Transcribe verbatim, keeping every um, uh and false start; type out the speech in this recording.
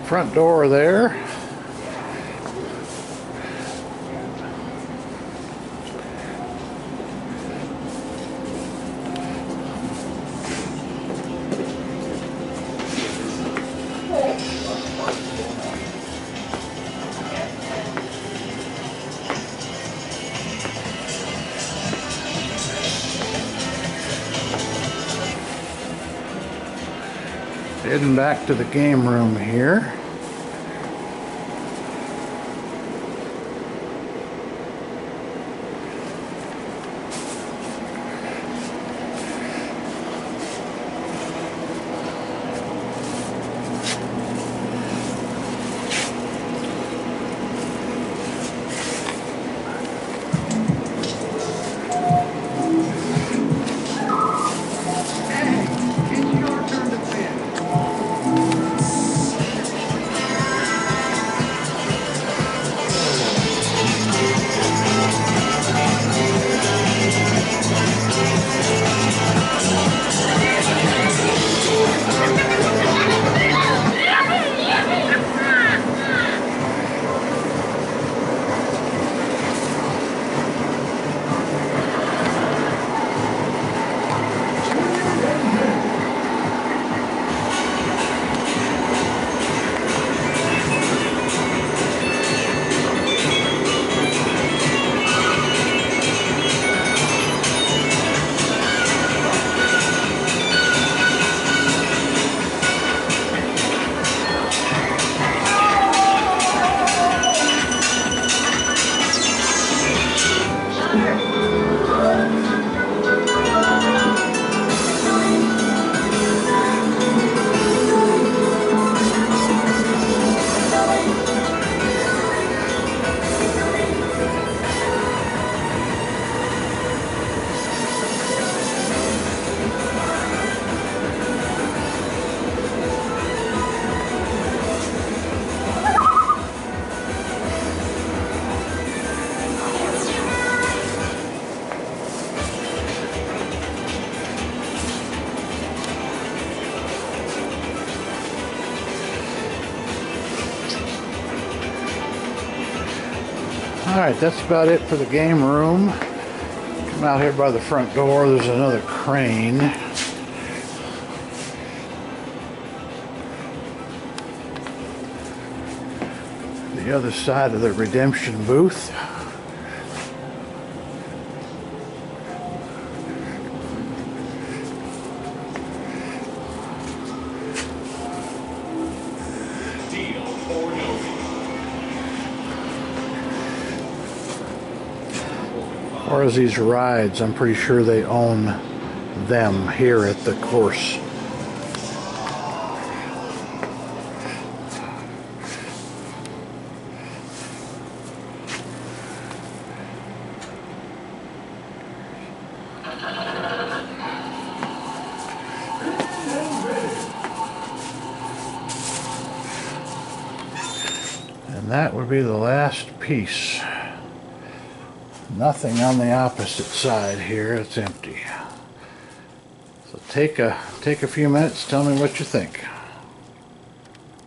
Front door there. Heading back to the game room here. Alright, that's about it for the game room. Come out here by the front door, there's another crane. The other side of the redemption booth. As far as these rides, I'm pretty sure they own them here at the course. And that would be the last piece. Nothing on the opposite side here, it's empty. So take a take a few minutes, tell me what you think.